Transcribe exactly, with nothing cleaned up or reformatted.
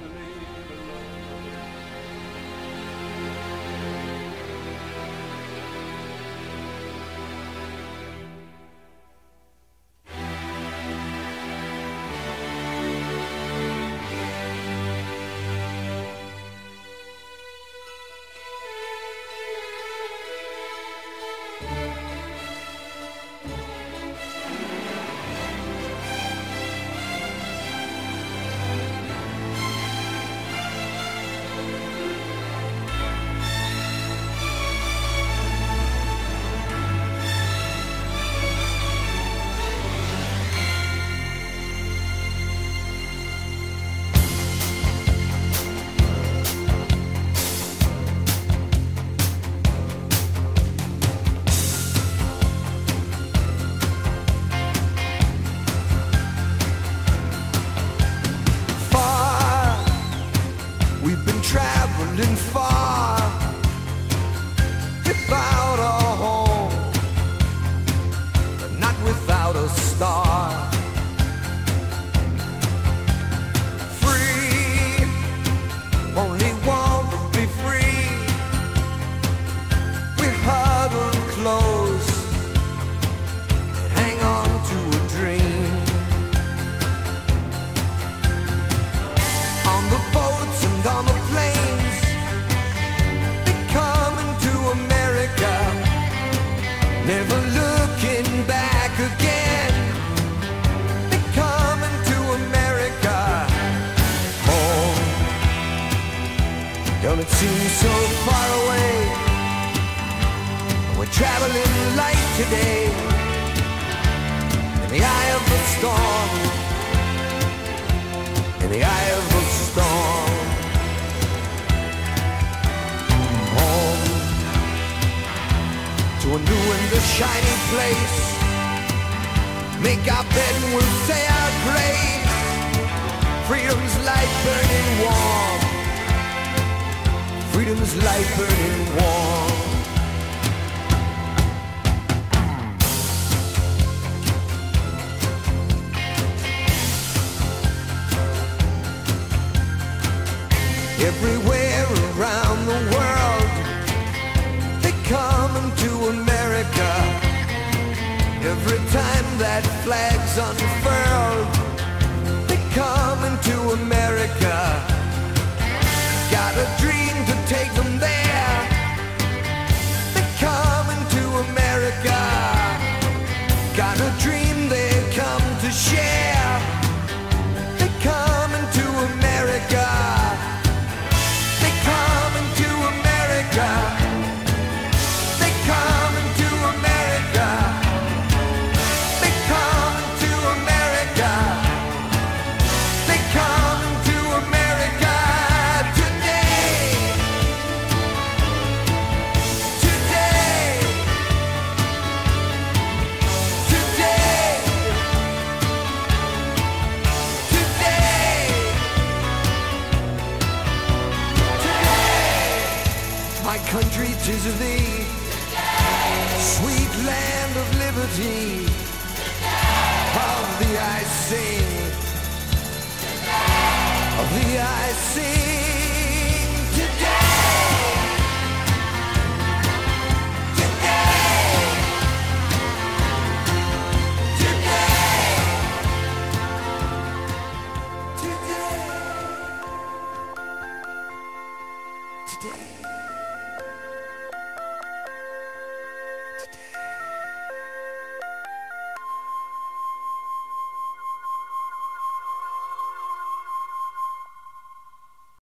Traveling far without a home, but not without a star. Free, only want to be free. We huddle close and hang on to a dream. On the boats and on the planes, never looking back again. They're coming to America. Home, don't it seem so far away? We're traveling light today in the eye of the storm, in the eye of the storm. To a new and a shiny place, make our bed and we'll say our grace. Freedom's light burning warm, freedom's light burning warm. Everywhere around the world, coming to America. Every time that flag's unfurled, they're coming to America. Got a dream to take them there. They're coming to America. Got a dream they come to share. They're coming to America. They're coming to America. My country, 'tis of thee, sweet land of liberty. Of thee I sing, of thee I sing.